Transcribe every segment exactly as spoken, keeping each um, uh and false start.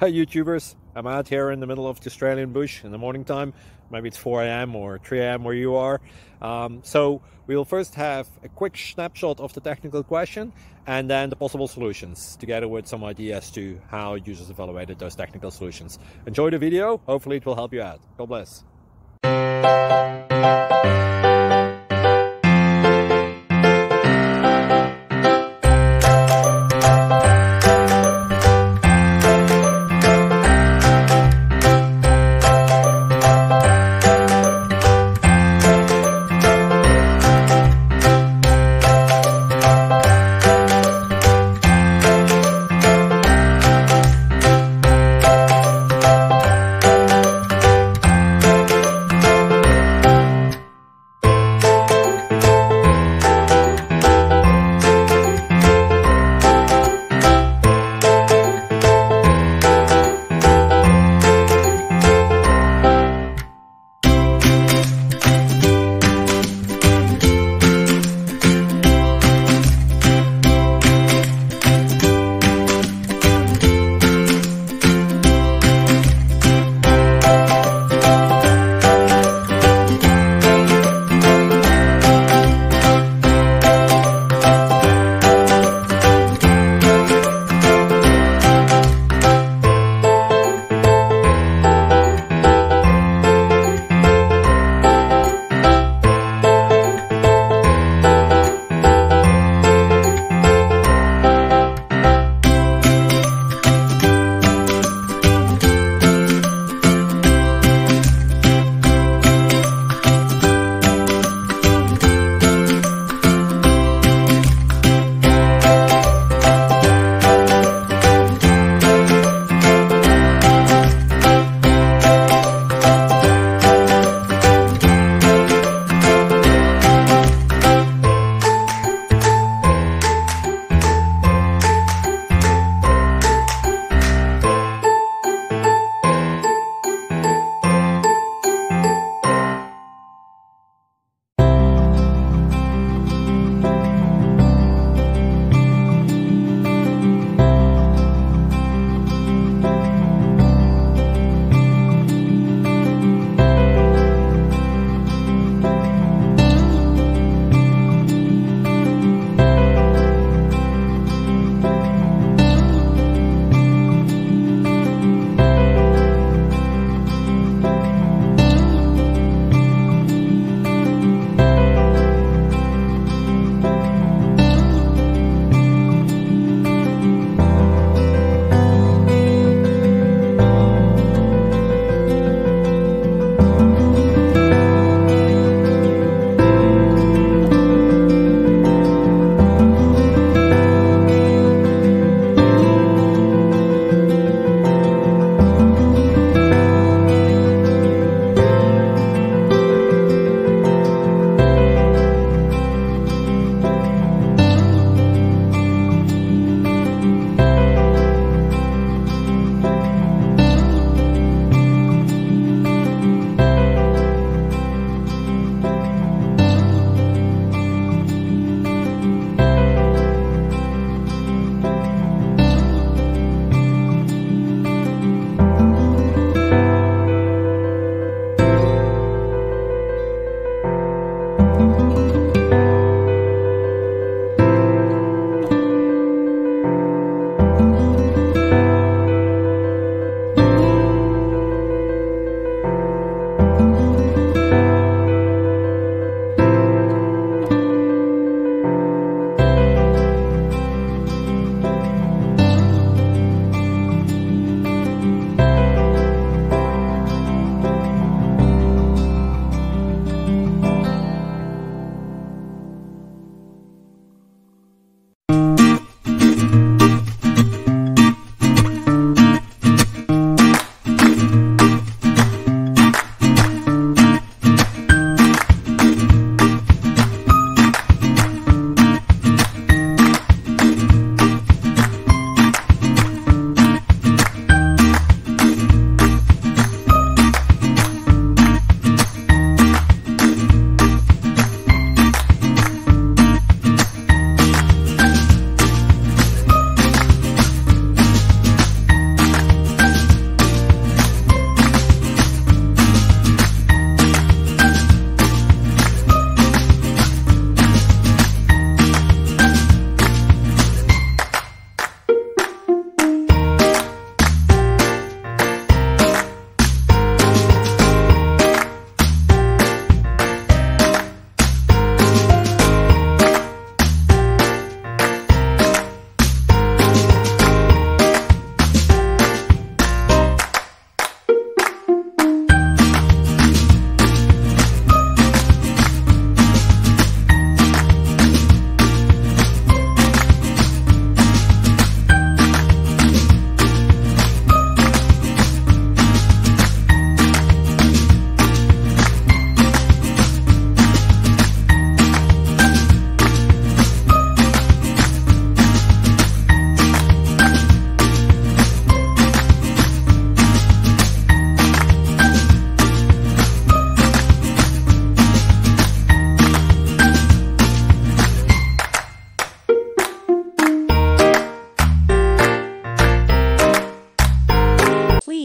Hi YouTubers, I'm out here in the middle of the Australian bush in the morning time. Maybe it's four A M or three A M where you are. Um, so we'll first have a quick snapshot of the technical question and then the possible solutions, together with some ideas to how users evaluated those technical solutions. Enjoy the video, hopefully it will help you out. God bless.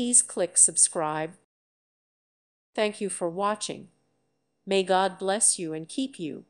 please click subscribe. Thank you for watching. May God bless you and keep you.